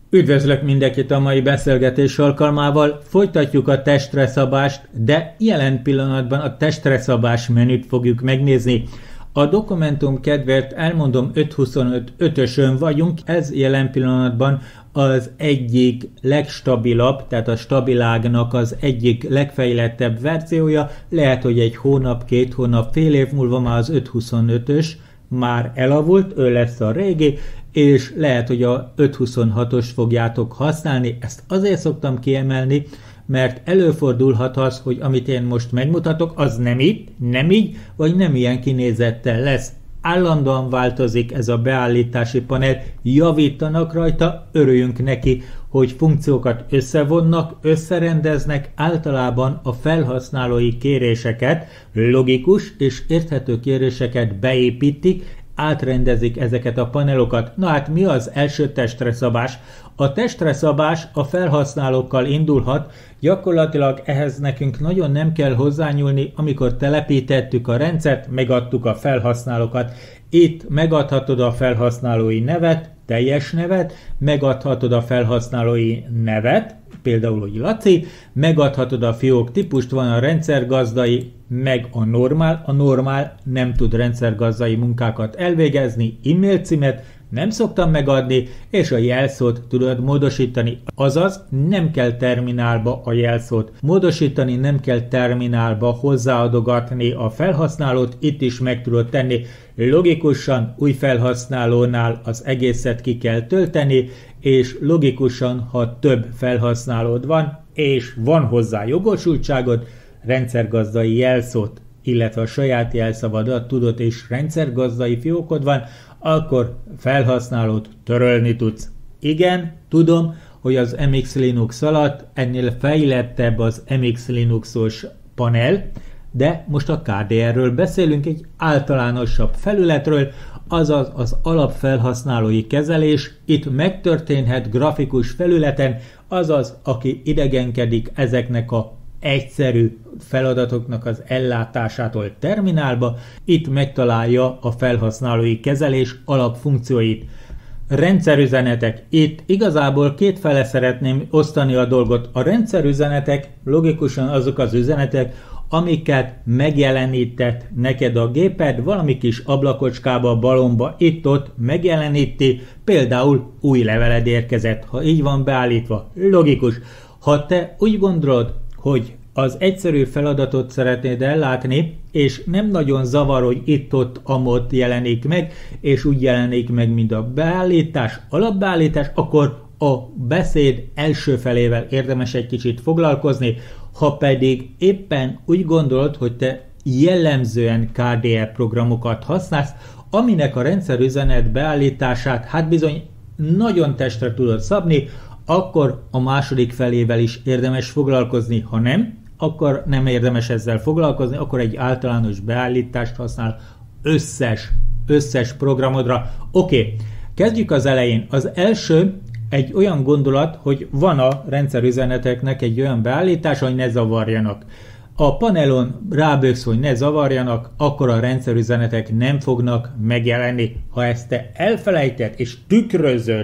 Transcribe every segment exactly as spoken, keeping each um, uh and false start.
Üdvözlök mindenkit a mai beszélgetés alkalmával, folytatjuk a testre szabást, de jelen pillanatban a testre szabás menüt fogjuk megnézni. A dokumentum kedvéért elmondom, öt huszonöt ötösön vagyunk, ez jelen pillanatban az egyik legstabilabb, tehát a stabilágnak az egyik legfejlettebb verziója. Lehet, hogy egy hónap, két hónap, fél év múlva már az öt huszonötös már elavult, ő lesz a régi, és lehet, hogy a öt huszonhatos fogjátok használni. Ezt azért szoktam kiemelni, mert előfordulhat az, hogy amit én most megmutatok, az nem így, nem így, vagy nem ilyen kinézettel lesz. Állandóan változik ez a beállítási panel, javítanak rajta, örüljünk neki, hogy funkciókat összevonnak, összerendeznek, általában a felhasználói kéréseket, logikus és érthető kéréseket beépítik, átrendezik ezeket a panelokat. Na hát mi az első testre szabás? A testre szabás a felhasználókkal indulhat, gyakorlatilag ehhez nekünk nagyon nem kell hozzányúlni, amikor telepítettük a rendszert, megadtuk a felhasználókat. Itt megadhatod a felhasználói nevet, teljes nevet, megadhatod a felhasználói nevet, például, hogy Laci, megadhatod a fiók típust, van a rendszergazdai, meg a normál. A normál nem tud rendszergazdai munkákat elvégezni, e-mail címet nem szoktam megadni, és a jelszót tudod módosítani. Azaz nem kell terminálba a jelszót módosítani, nem kell terminálba hozzáadogatni a felhasználót, itt is meg tudod tenni. Logikusan új felhasználónál az egészet ki kell tölteni, és logikusan, ha több felhasználód van, és van hozzá jogosultságod, rendszergazdai jelszót, illetve a saját jelszavadat tudod, és rendszergazdai fiókod van, akkor felhasználót törölni tudsz. Igen, tudom, hogy az em iksz Linux alatt ennél fejlettebb az em iksz Linuxos panel, de most a ká dé er-ről beszélünk, egy általánosabb felületről, azaz az alapfelhasználói kezelés. Itt megtörténhet grafikus felületen, azaz aki idegenkedik ezeknek a egyszerű feladatoknak az ellátásától terminálba, itt megtalálja a felhasználói kezelés alapfunkcióit. Rendszerüzenetek. Itt igazából kétfele szeretném osztani a dolgot. A rendszerüzenetek logikusan azok az üzenetek, amiket megjelenített neked a géped, valami kis ablakocskába, balomba, itt-ott megjeleníti, például új leveled érkezett, ha így van beállítva. Logikus. Ha te úgy gondolod, hogy az egyszerű feladatot szeretnéd ellátni, és nem nagyon zavar, hogy itt-ott amott jelenik meg, és úgy jelenik meg, mint a beállítás, alapbeállítás, akkor a beszéd első felével érdemes egy kicsit foglalkozni. Ha pedig éppen úgy gondolod, hogy te jellemzően ká dé er programokat használsz, aminek a rendszerüzenet beállítását hát bizony nagyon testre tudod szabni, akkor a második felével is érdemes foglalkozni, ha nem, akkor nem érdemes ezzel foglalkozni, akkor egy általános beállítást használ összes, összes programodra. Oké, okay. Kezdjük az elején. Az első egy olyan gondolat, hogy van a rendszerüzeneteknek egy olyan beállítás, hogy ne zavarjanak. A panelon ráböksz, hogy ne zavarjanak, akkor a rendszerüzenetek nem fognak megjelenni. Ha ezt te elfelejted és tükrözöd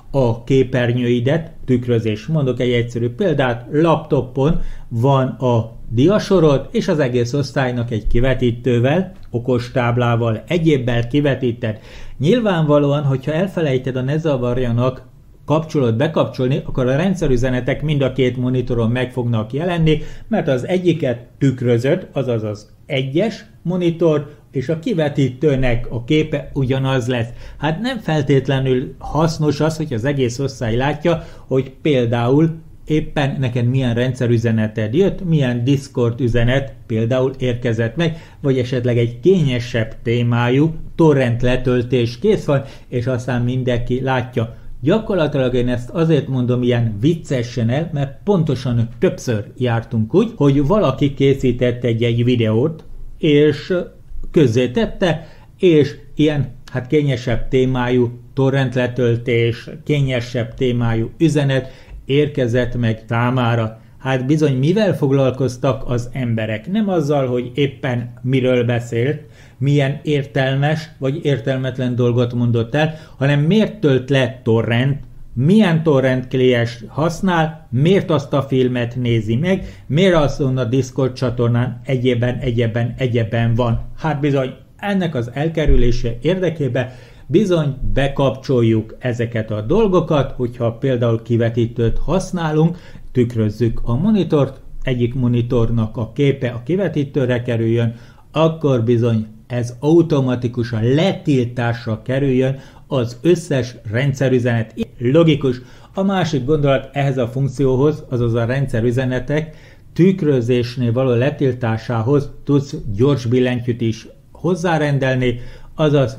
a képernyőidet, tükrözés, mondok egy egyszerű példát, laptopon van a diasorod, és az egész osztálynak egy kivetítővel, okostáblával, egyébbel kivetíted. Nyilvánvalóan, hogyha elfelejted a ne zavarjanak kapcsolod bekapcsolni, akkor a rendszerüzenetek mind a két monitoron meg fognak jelenni, mert az egyiket tükrözöd, azaz az egyes monitor, és a kivetítőnek a képe ugyanaz lesz. Hát nem feltétlenül hasznos az, hogy az egész osztály látja, hogy például éppen neked milyen rendszerüzeneted jött, milyen Discord üzenet például érkezett meg, vagy esetleg egy kényesebb témájú torrent letöltés kész van, és aztán mindenki látja. Gyakorlatilag én ezt azért mondom ilyen viccesen el, mert pontosan többször jártunk úgy, hogy valaki készített egy, egy videót, és közzétette, és ilyen hát kényesebb témájú torrent letöltés, kényesebb témájú üzenet érkezett meg számára. Hát bizony mivel foglalkoztak az emberek? Nem azzal, hogy éppen miről beszélt, milyen értelmes vagy értelmetlen dolgot mondott el, hanem miért tölt le torrent milyen torrent kliens használ, miért azt a filmet nézi meg, miért azon a Discord csatornán egyében, egyeben, egyeben van. Hát bizony, ennek az elkerülése érdekében bizony bekapcsoljuk ezeket a dolgokat, hogyha például kivetítőt használunk, tükrözzük a monitort, egyik monitornak a képe a kivetítőre kerüljön, akkor bizony ez automatikusan letiltásra kerüljön az összes rendszerüzenet. Logikus. A másik gondolat ehhez a funkcióhoz, azaz a rendszerüzenetek tükrözésnél való letiltásához tudsz gyors billentyűt is hozzárendelni, azaz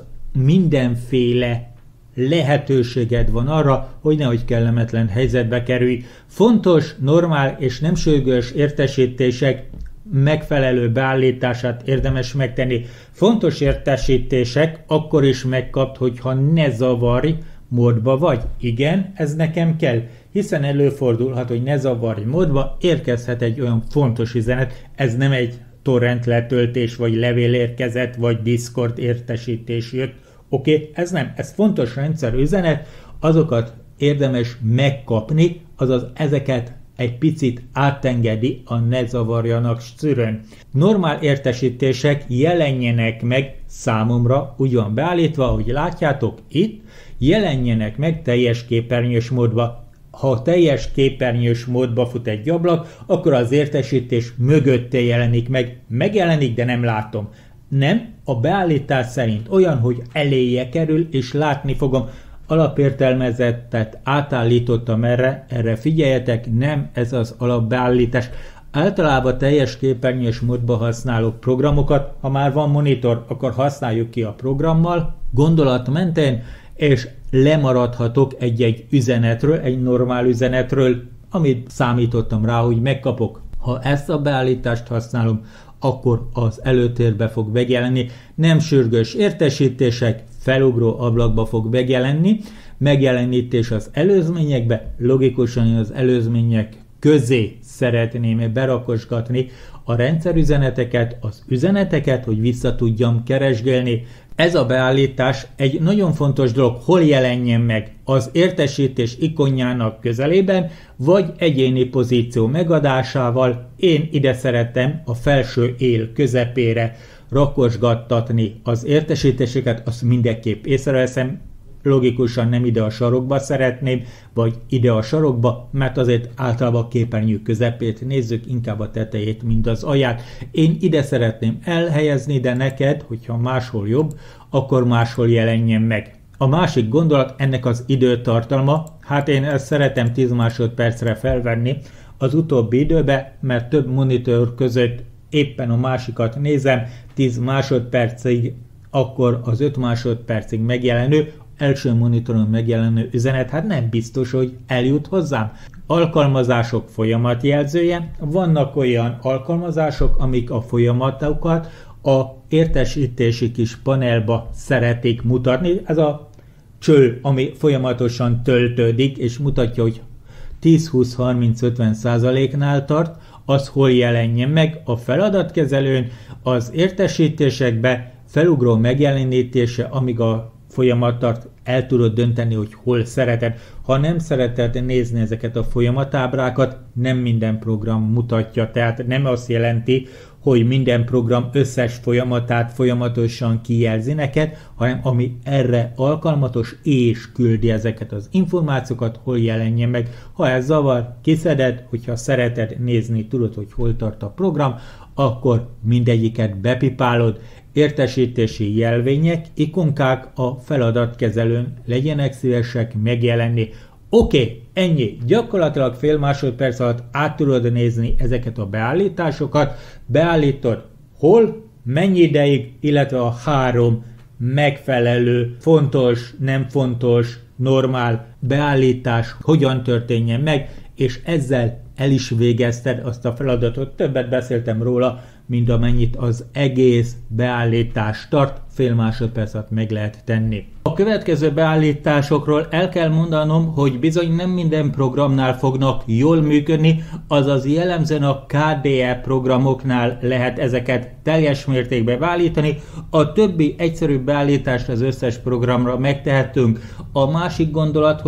mindenféle lehetőséged van arra, hogy nehogy kellemetlen helyzetbe kerülj. Fontos, normál és nem sürgős értesítések megfelelő beállítását érdemes megtenni. Fontos értesítések akkor is megkapd, hogyha ne zavarj módba vagy. Igen, ez nekem kell, hiszen előfordulhat, hogy ne zavarj módba, érkezhet egy olyan fontos üzenet, ez nem egy torrent letöltés, vagy levél érkezett, vagy Discord értesítés jött. Oké, okay, ez nem, ez fontos rendszer üzenet, azokat érdemes megkapni, azaz ezeket egy picit átengedi a ne zavarjanak szűrőn. Normál értesítések jelenjenek meg számomra, úgy van beállítva, ahogy látjátok itt, jelenjenek meg teljes képernyős módba. Ha teljes képernyős módba fut egy ablak, akkor az értesítés mögötte jelenik meg. Megjelenik, de nem látom. Nem, a beállítás szerint olyan, hogy eléje kerül, és látni fogom. Alapértelmezettet átállítottam erre, erre figyeljetek, nem ez az alapbeállítás. Általában teljes képernyős módba használok programokat, ha már van monitor, akkor használjuk ki a programmal, gondolat mentén, és lemaradhatok egy-egy üzenetről, egy normál üzenetről, amit számítottam rá, hogy megkapok. Ha ezt a beállítást használom, akkor az előtérbe fog megjelenni, nem sürgős értesítések, felugró ablakba fog megjelenni, megjelenítés az előzményekbe, logikusan az előzmények közé szeretném berakosgatni a rendszerüzeneteket, az üzeneteket, hogy vissza tudjam keresgélni. Ez a beállítás egy nagyon fontos dolog, hol jelenjen meg, az értesítés ikonjának közelében, vagy egyéni pozíció megadásával. Én ide szeretem a felső él közepére rakosgattatni az értesítéseket, azt mindenképp észreveszem, logikusan nem ide a sarokba szeretném, vagy ide a sarokba, mert azért általában a képernyő közepét nézzük, inkább a tetejét, mint az alját. Én ide szeretném elhelyezni, de neked, hogyha máshol jobb, akkor máshol jelenjen meg. A másik gondolat ennek az időtartalma, hát én ezt szeretem tíz másodpercre felvenni az utóbbi időbe, mert több monitor között éppen a másikat nézem, tíz másodpercig, akkor az öt másodpercig megjelenő, első monitoron megjelenő üzenet, hát nem biztos, hogy eljut hozzám. Alkalmazások folyamatjelzője, vannak olyan alkalmazások, amik a folyamatokat a értesítési kis panelba szeretik mutatni. Ez a cső, ami folyamatosan töltődik, és mutatja, hogy tíz, húsz, harminc, ötven százaléknál tart, az hol jelenjen meg a feladatkezelőn, az értesítésekbe, felugró megjelenítése, amíg a folyamat tart, el tudod dönteni, hogy hol szereted. Ha nem szereted nézni ezeket a folyamatábrákat, nem minden program mutatja, tehát nem azt jelenti, hogy minden program összes folyamatát folyamatosan kijelzi neked, hanem ami erre alkalmatos és küldi ezeket az információkat, hol jelenjen meg. Ha ez zavar, kiszeded, hogyha szereted nézni, tudod, hogy hol tart a program, akkor mindegyiket bepipálod. Értesítési jelvények, ikonkák a feladatkezelőn legyenek szívesek megjelenni. Oké, okay, ennyi. Gyakorlatilag fél másodperc alatt át tudod nézni ezeket a beállításokat. Beállítod hol, mennyi ideig, illetve a három megfelelő, fontos, nem fontos, normál beállítás hogyan történjen meg, és ezzel el is végezted azt a feladatot. Többet beszéltem róla, mint amennyit az egész beállítás tart, fél másodperc alatt meg lehet tenni. A következő beállításokról el kell mondanom, hogy bizony nem minden programnál fognak jól működni, azaz jellemzően a ká dé e programoknál lehet ezeket teljes mértékben beállítani, a többi egyszerű beállítást az összes programra megtehetünk. A másik gondolat, hogy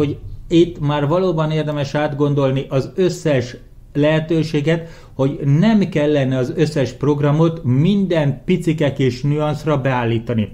itt már valóban érdemes átgondolni az összes lehetőséget, hogy nem kellene az összes programot minden picike kis nüanszra beállítani.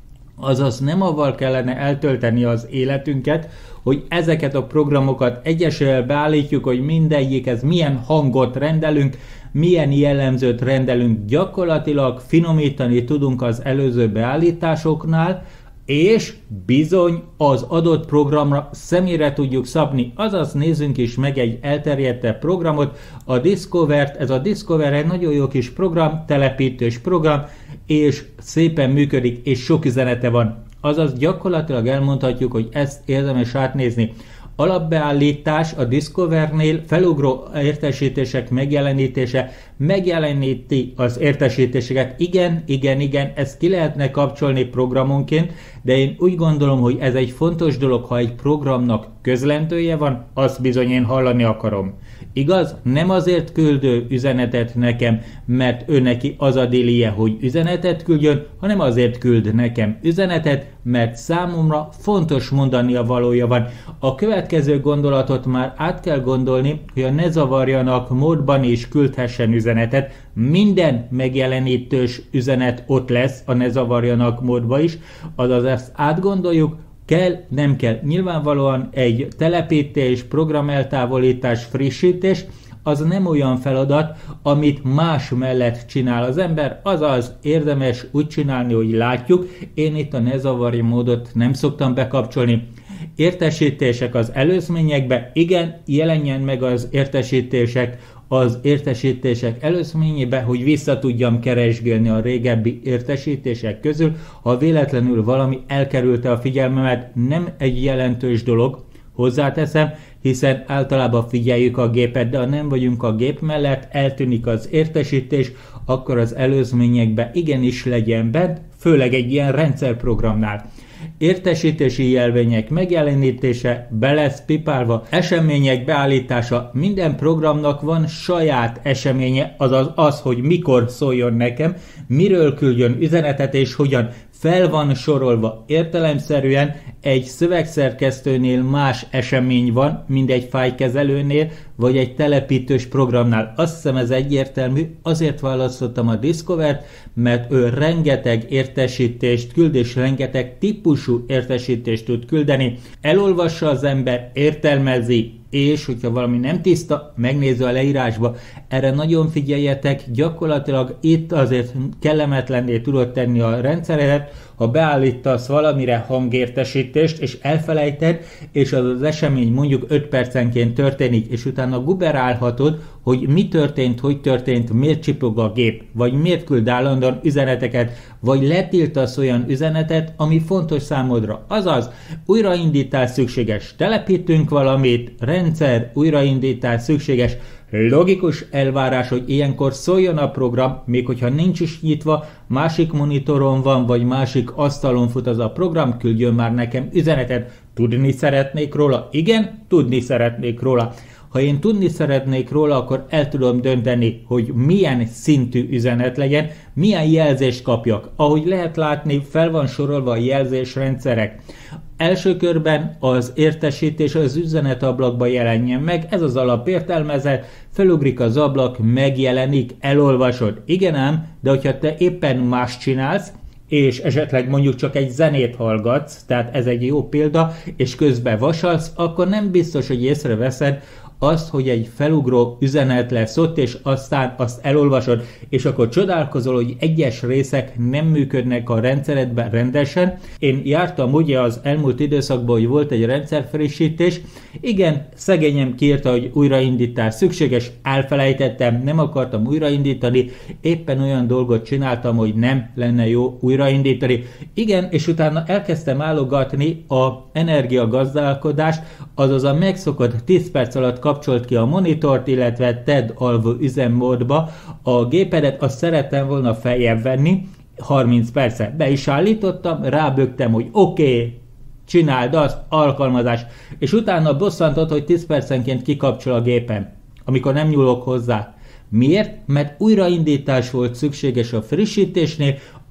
Azaz nem avval kellene eltölteni az életünket, hogy ezeket a programokat egyesével beállítjuk, hogy mindegyikhez milyen hangot rendelünk, milyen jellemzőt rendelünk, gyakorlatilag finomítani tudunk az előző beállításoknál, és bizony az adott programra személyre tudjuk szabni. Azaz nézzünk is meg egy elterjedtebb programot, a Discover-t. Ez a Discover egy nagyon jó kis program, telepítős program, és szépen működik, és sok üzenete van. Azaz gyakorlatilag elmondhatjuk, hogy ezt érdemes átnézni. Alapbeállítás a Discovernél, felugró értesítések megjelenítése, megjeleníti az értesítéseket. Igen, igen, igen, ezt ki lehetne kapcsolni programonként, de én úgy gondolom, hogy ez egy fontos dolog, ha egy programnak közlentője van, azt bizony én hallani akarom. Igaz? Nem azért küldő üzenetet nekem, mert ő neki az a délie, hogy üzenetet küldjön, hanem azért küld nekem üzenetet, mert számomra fontos mondani a valója van. A következő gondolatot már át kell gondolni, hogy a ne zavarjanak módban is küldhessen üzenetet. Minden megjelenítős üzenet ott lesz a ne zavarjanak módban is, azaz ezt átgondoljuk, kell, nem kell. Nyilvánvalóan egy telepítés, programeltávolítás, frissítés, az nem olyan feladat, amit más mellett csinál az ember, azaz érdemes úgy csinálni, hogy látjuk. Én itt a ne zavarja módot nem szoktam bekapcsolni. Értesítések az előzményekbe, igen, jelenjen meg az értesítések az értesítések előzményébe, hogy vissza tudjam keresgélni a régebbi értesítések közül, ha véletlenül valami elkerülte a figyelmemet, nem egy jelentős dolog, hozzáteszem, hiszen általában figyeljük a gépet, de ha nem vagyunk a gép mellett, eltűnik az értesítés, akkor az előzményekbe igenis legyen bent, főleg egy ilyen rendszerprogramnál. Értesítési jelvények megjelenítése, be lesz pipálva, események beállítása, minden programnak van saját eseménye, azaz az, hogy mikor szóljon nekem, miről küldjön üzenetet és hogyan. Fel van sorolva. Értelemszerűen egy szövegszerkesztőnél más esemény van, mint egy fájlkezelőnél, vagy egy telepítős programnál. Azt hiszem ez egyértelmű, azért választottam a Discover-t, mert ő rengeteg értesítést küld, és rengeteg típusú értesítést tud küldeni. Elolvassa az ember, értelmezi, és hogyha valami nem tiszta, megnézze a leírásba. Erre nagyon figyeljetek, gyakorlatilag itt azért kellemetlenné tudod tenni a rendszeredet, ha beállítasz valamire hangértesítést, és elfelejted, és az az esemény mondjuk öt percenként történik, és utána guberálhatod, hogy mi történt, hogy történt, miért csipog a gép, vagy miért küld állandóan üzeneteket, vagy letiltasz olyan üzenetet, ami fontos számodra. Azaz, újraindítás szükséges, telepítünk valamit, rendszer, újraindítás szükséges, logikus elvárás, hogy ilyenkor szóljon a program, még hogyha nincs is nyitva, másik monitoron van, vagy másik asztalon fut az a program, küldjön már nekem üzenetet. Tudni szeretnék róla? Igen, tudni szeretnék róla. Ha én tudni szeretnék róla, akkor el tudom dönteni, hogy milyen szintű üzenet legyen, milyen jelzést kapjak. Ahogy lehet látni, fel van sorolva a jelzésrendszerek. Első körben az értesítés az üzenetablakba jelenjen meg, ez az alapértelmezet, felugrik az ablak, megjelenik, elolvasod. Igen ám, de hogyha te éppen más csinálsz, és esetleg mondjuk csak egy zenét hallgatsz, tehát ez egy jó példa, és közben vasalsz, akkor nem biztos, hogy észreveszed azt, hogy egy felugró üzenet lesz ott, és aztán azt elolvasod, és akkor csodálkozol, hogy egyes részek nem működnek a rendszeredben rendesen. Én jártam ugye az elmúlt időszakban, hogy volt egy rendszerfrissítés. Igen, szegényem kiírta, hogy újraindítás szükséges, elfelejtettem, nem akartam újraindítani, éppen olyan dolgot csináltam, hogy nem lenne jó újraindítani. Igen, és utána elkezdtem állogatni a energiagazdálkodást, azaz a megszokott tíz perc alatt kapcsolt ki a monitort, illetve tedd alvó üzemmódba a gépedet, azt szerettem volna feljebb venni, harminc percet be is állítottam, rábögtem, hogy oké, okay, csináld azt, alkalmazás, és utána bosszantott, hogy tíz percenként kikapcsol a gépem, amikor nem nyúlok hozzá. Miért? Mert újraindítás volt szükséges a frissítésnél,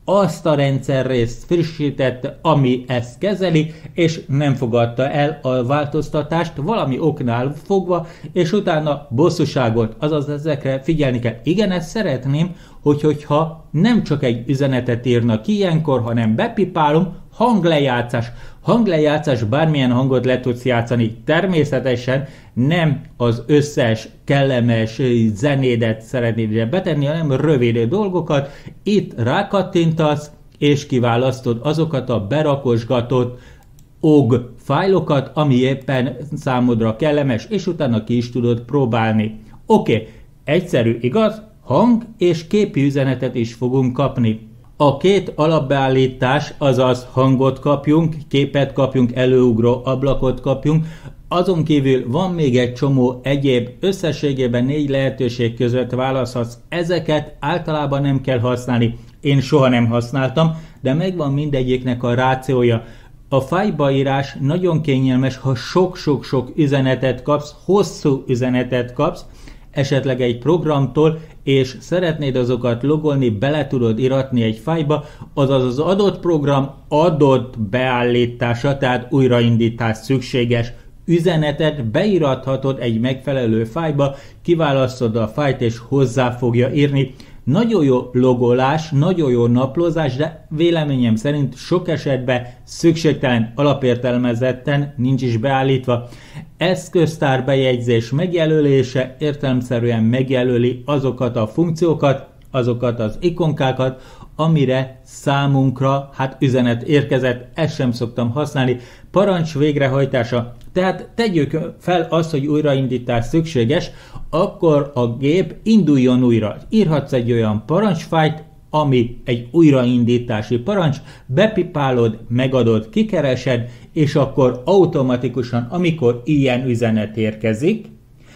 azt a rendszerrészt frissítette, ami ezt kezeli, és nem fogadta el a változtatást valami oknál fogva, és utána bosszúságot, azaz ezekre figyelni kell. Igen, ezt szeretném, hogy hogyha nem csak egy üzenetet írnak ki ilyenkor, hanem bepipálom, hanglejátszás. Hanglejátszás, bármilyen hangot le tudsz játszani. Természetesen nem az összes kellemes zenédet szeretnéd ide betenni, hanem rövid dolgokat. Itt rákattintasz, és kiválasztod azokat a berakosgatott o gé fájlokat, ami éppen számodra kellemes, és utána ki is tudod próbálni. Oké, okay. Egyszerű, igaz? Hang és képi üzenetet is fogunk kapni. A két alapbeállítás, azaz hangot kapjunk, képet kapjunk, előugró ablakot kapjunk, azon kívül van még egy csomó egyéb, összességében négy lehetőség között választhatsz. Ezeket általában nem kell használni, én soha nem használtam, de megvan mindegyiknek a rációja. A fájlbaírás nagyon kényelmes, ha sok-sok-sok üzenetet kapsz, hosszú üzenetet kapsz, esetleg egy programtól, és szeretnéd azokat logolni, bele tudod iratni egy fájlba, azaz az adott program adott beállítása, tehát újraindítás szükséges üzenetet beírathatod egy megfelelő fájlba, kiválasztod a fájlt és hozzá fogja írni. Nagyon jó logolás, nagyon jó naplózás, de véleményem szerint sok esetben szükségtelen, alapértelmezetten nincs is beállítva. Eszköztár bejegyzés megjelölése értelemszerűen megjelöli azokat a funkciókat, azokat az ikonkákat, amire számunkra hát üzenet érkezett, ezt sem szoktam használni. Parancs végrehajtása, tehát tegyük fel azt, hogy újraindítás szükséges, akkor a gép induljon újra. Írhatsz egy olyan parancsfájlt, ami egy újraindítási parancs, bepipálod, megadod, kikeresed, és akkor automatikusan, amikor ilyen üzenet érkezik,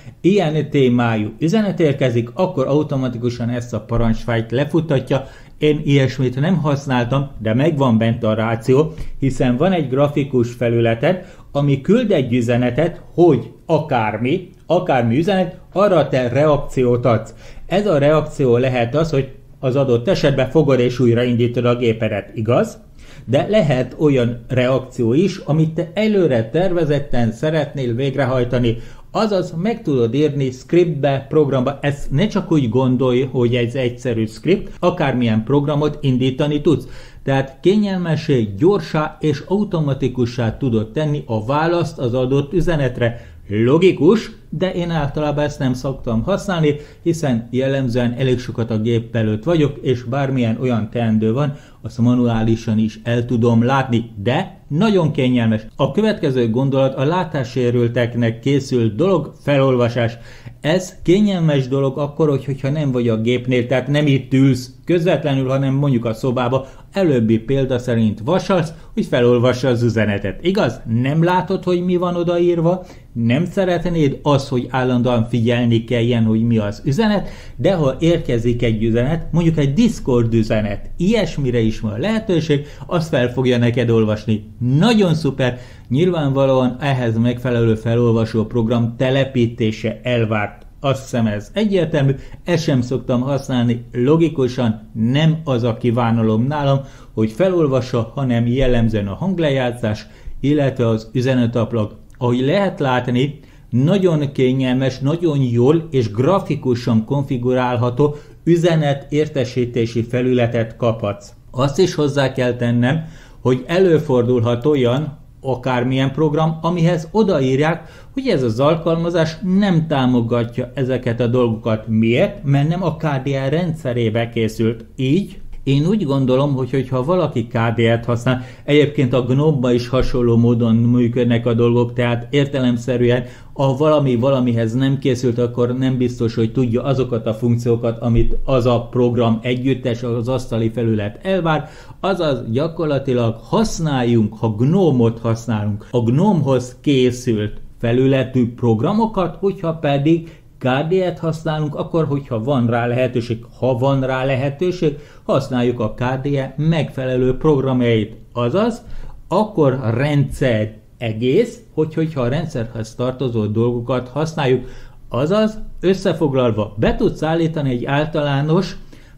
ilyen témájú üzenet érkezik, akkor automatikusan ezt a parancsfájlt lefutatja. Én ilyesmit nem használtam, de megvan bent a ráció, hiszen van egy grafikus felületed, ami küld egy üzenetet, hogy akármi, akármi üzenet, arra te reakciót adsz. Ez a reakció lehet az, hogy az adott esetben fogod és újraindítod a gépedet, igaz? De lehet olyan reakció is, amit te előre tervezetten szeretnél végrehajtani, azaz meg tudod írni scriptbe, programba, ezt ne csak úgy gondolj, hogy ez egyszerű script, akármilyen programot indítani tudsz. Tehát kényelmessé, gyorsá és automatikussá tudod tenni a választ az adott üzenetre. Logikus, de én általában ezt nem szoktam használni, hiszen jellemzően elég sokat a gép előtt vagyok, és bármilyen olyan teendő van, azt manuálisan is el tudom látni, de nagyon kényelmes. A következő gondolat a látássérülteknek készült dolog, felolvasás. Ez kényelmes dolog akkor, hogyha nem vagy a gépnél, tehát nem itt ülsz közvetlenül, hanem mondjuk a szobába, előbbi példa szerint vasalsz, hogy felolvassa az üzenetet. Igaz? Nem látod, hogy mi van odaírva, nem szeretnéd az, hogy állandóan figyelni kelljen, hogy mi az üzenet, de ha érkezik egy üzenet, mondjuk egy Discord üzenet, ilyesmire is van lehetőség, azt fel fogja neked olvasni. Nagyon szuper, nyilvánvalóan ehhez megfelelő felolvasó program telepítése elvárt. Azt hiszem ez egyértelmű, ezt sem szoktam használni, logikusan nem az a kívánalom nálam, hogy felolvassa, hanem jellemzően a hanglejátszás, illetve az üzenetablak. Ahogy lehet látni, nagyon kényelmes, nagyon jól és grafikusan konfigurálható üzenet értesítési felületet kaphatsz. Azt is hozzá kell tennem, hogy előfordulhat olyan, akármilyen program, amihez odaírják, hogy ez az alkalmazás nem támogatja ezeket a dolgokat. Miért? Mert nem a ká dé er rendszerébe készült. Így én úgy gondolom, hogy hogyha valaki ká dé er-t használ, egyébként a gnome-ban is hasonló módon működnek a dolgok, tehát értelemszerűen, ha valami valamihez nem készült, akkor nem biztos, hogy tudja azokat a funkciókat, amit az a program együttes, az asztali felület elvár, azaz gyakorlatilag használjunk, ha gnome-ot használunk, a gnome-hoz készült felületű programokat, hogyha pedig ká dé er-t használunk, akkor hogyha van rá lehetőség, ha van rá lehetőség, használjuk a ká dé er megfelelő programjait. Azaz, akkor a rendszer egész, hogy, hogyha a rendszerhez tartozó dolgokat használjuk. Azaz, összefoglalva, be tudsz állítani egy általános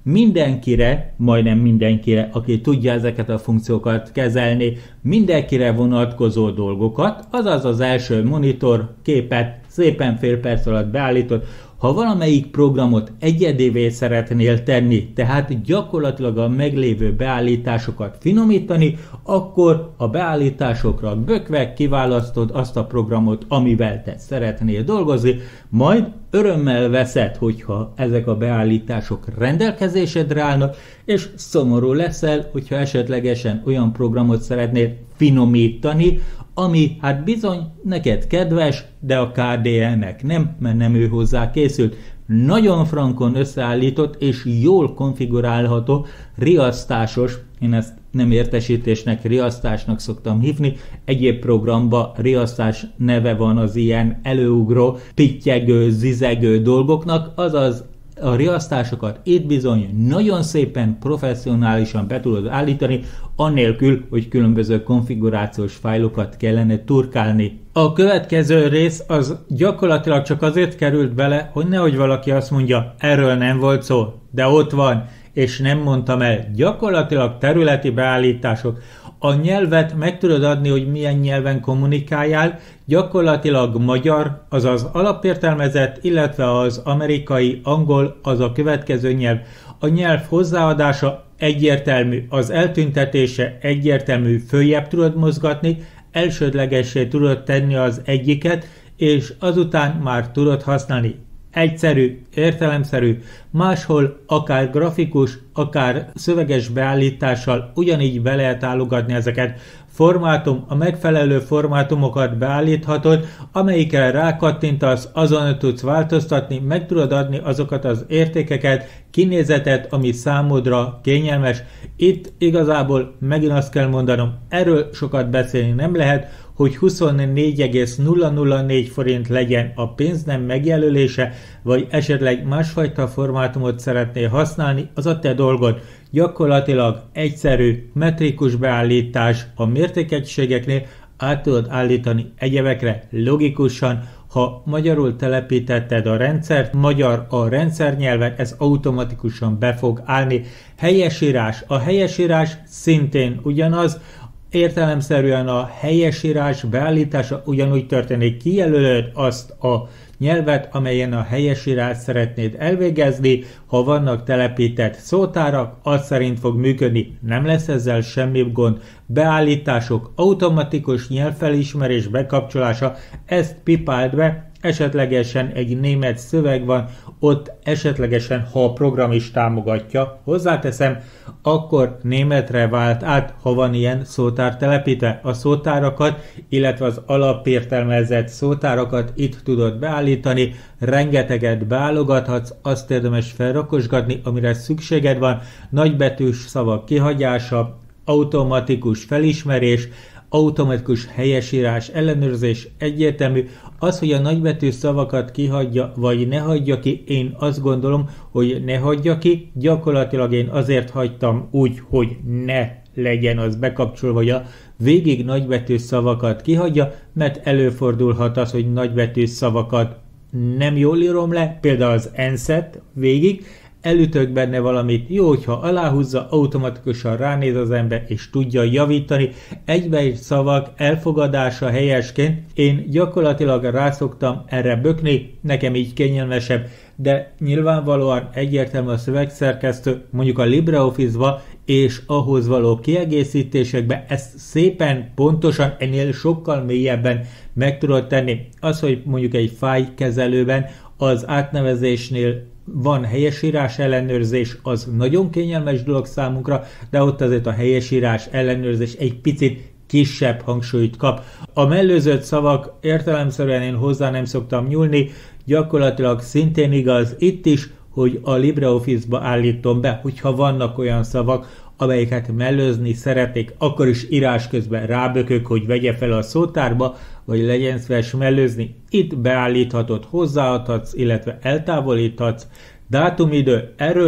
mindenkire, majdnem mindenkire, aki tudja ezeket a funkciókat kezelni, mindenkire vonatkozó dolgokat, azaz az első monitor képet szépen fél perc alatt beállított. Ha valamelyik programot egyedivé szeretnél tenni, tehát gyakorlatilag a meglévő beállításokat finomítani, akkor a beállításokra bökve kiválasztod azt a programot, amivel te szeretnél dolgozni, majd örömmel veszed, hogyha ezek a beállítások rendelkezésedre állnak, és szomorú leszel, hogyha esetlegesen olyan programot szeretnél finomítani, ami hát bizony neked kedves, de a ká dé é-nek nem, mert nem ő hozzá készült. Nagyon frankon összeállított és jól konfigurálható, riasztásos, én ezt nem értesítésnek, riasztásnak szoktam hívni, egyéb programba riasztás neve van az ilyen előugró, pittyegő, zizegő dolgoknak, azaz a riasztásokat itt bizony nagyon szépen, professzionálisan be tudod állítani, annélkül, hogy különböző konfigurációs fájlokat kellene turkálni. A következő rész az gyakorlatilag csak azért került bele, hogy nehogy valaki azt mondja, erről nem volt szó, de ott van, és nem mondtam el. Gyakorlatilag területi beállítások. A nyelvet meg tudod adni, hogy milyen nyelven kommunikáljál, gyakorlatilag magyar, azaz alapértelmezett, illetve az amerikai angol, az a következő nyelv. A nyelv hozzáadása egyértelmű, az eltüntetése egyértelmű, följebb tudod mozgatni, elsődlegessé tudod tenni az egyiket, és azután már tudod használni. Egyszerű, értelemszerű, máshol akár grafikus, akár szöveges beállítással ugyanígy be lehet állogatni ezeket. Formátum, a megfelelő formátumokat beállíthatod, amelyikre rákattintasz, azon tudsz változtatni, meg tudod adni azokat az értékeket, kinézetet, ami számodra kényelmes. Itt igazából megint azt kell mondanom, erről sokat beszélni nem lehet, hogy huszonnégy egész nulla nulla négy forint legyen a pénznem megjelölése, vagy esetleg másfajta formátumot szeretnél használni, az a te dolgod. Gyakorlatilag egyszerű, metrikus beállítás a mértékegységeknél, át tudod állítani egyebekre logikusan. Ha magyarul telepítetted a rendszert, magyar a rendszernyelven, ez automatikusan be fog állni. Helyesírás. A helyesírás szintén ugyanaz, értelemszerűen a helyesírás beállítása ugyanúgy történik. Kijelölöd azt a nyelvet, amelyen a helyesírást szeretnéd elvégezni, ha vannak telepített szótárak, az szerint fog működni, nem lesz ezzel semmi gond. Beállítások, automatikus nyelvfelismerés bekapcsolása, ezt pipáld be, esetlegesen egy német szöveg van, ott esetlegesen, ha a program is támogatja, hozzáteszem, akkor németre vált át, ha van ilyen szótár telepítve. A szótárakat, illetve az alapértelmezett szótárakat itt tudod beállítani, rengeteget beállogathatsz, azt érdemes felrakosgatni, amire szükséged van, nagybetűs szavak kihagyása, automatikus felismerés, automatikus helyesírás, ellenőrzés egyértelmű. Az, hogy a nagybetű szavakat kihagyja, vagy ne hagyja ki, én azt gondolom, hogy ne hagyja ki. Gyakorlatilag én azért hagytam úgy, hogy ne legyen az bekapcsolva, hogy a végig nagybetű szavakat kihagyja, mert előfordulhat az, hogy nagybetű szavakat nem jól írom le, például az enszet végig, elütök benne valamit, jó, hogyha aláhúzza, automatikusan ránéz az ember, és tudja javítani. Egybeírt szavak elfogadása helyesként, én gyakorlatilag rászoktam erre bökni, nekem így kényelmesebb, de nyilvánvalóan egyértelmű a szövegszerkesztő, mondjuk a LibreOffice-ba, és ahhoz való kiegészítésekbe ezt szépen, pontosan, ennél sokkal mélyebben meg tudod tenni. Az, hogy mondjuk egy fájlkezelőben az átnevezésnél van helyesírás ellenőrzés, az nagyon kényelmes dolog számunkra, de ott azért a helyesírás ellenőrzés egy picit kisebb hangsúlyt kap. A mellőzött szavak értelemszerűen én hozzá nem szoktam nyúlni, gyakorlatilag szintén igaz itt is, hogy a LibreOffice-ba állítom be, hogyha vannak olyan szavak, amelyeket mellőzni szeretnék, akkor is írás közben rábökök, hogy vegye fel a szótárba, vagy legyen szíves mellőzni. Itt beállíthatod, hozzáadhatsz, illetve eltávolíthatsz. Dátumidő, erről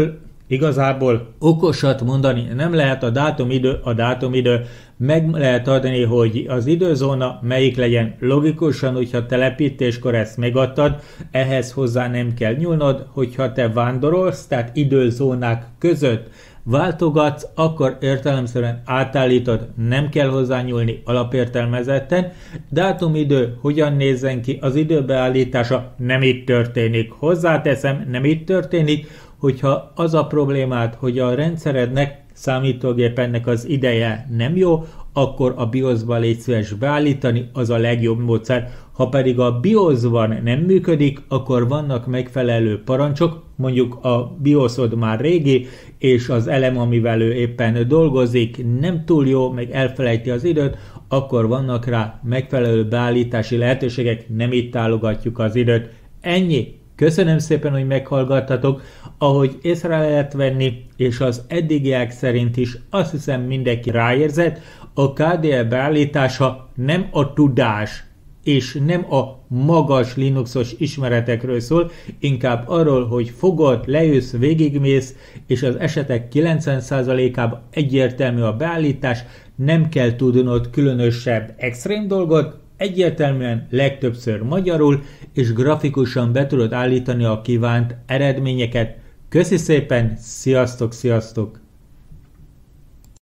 Igazából okosat mondani nem lehet, a dátumidő a dátumidő, meg lehet adni, hogy az időzóna melyik legyen. Logikusan, hogyha telepítéskor ezt megadtad, ehhez hozzá nem kell nyúlnod, hogyha te vándorolsz, tehát időzónák között váltogatsz, akkor értelemszerűen átállítod, nem kell hozzányúlni alapértelmezetten. Dátumidő hogyan nézzen ki, az időbeállítása nem itt történik. Hozzáteszem, nem itt történik, hogyha az a problémád, hogy a rendszerednek, számítógépennek az ideje nem jó, akkor a BIOS-ban légy szíves beállítani, az a legjobb módszer. Ha pedig a BIOS-ban nem működik, akkor vannak megfelelő parancsok, mondjuk a BIOS-od már régi, és az elem, amivel ő éppen dolgozik, nem túl jó, meg elfelejti az időt, akkor vannak rá megfelelő beállítási lehetőségek, nem itt tálogatjuk az időt. Ennyi! Köszönöm szépen, hogy meghallgattatok. Ahogy észre lehet venni, és az eddigiek szerint is azt hiszem mindenki ráérzett, a ká dé e beállítása nem a tudás, és nem a magas Linuxos ismeretekről szól, inkább arról, hogy fogod, leülsz, végigmész, és az esetek kilencven százalékában egyértelmű a beállítás, nem kell tudnod különösebb extrém dolgot, egyértelműen legtöbbször magyarul, és grafikusan be tudod állítani a kívánt eredményeket. Köszi szépen, sziasztok, sziasztok!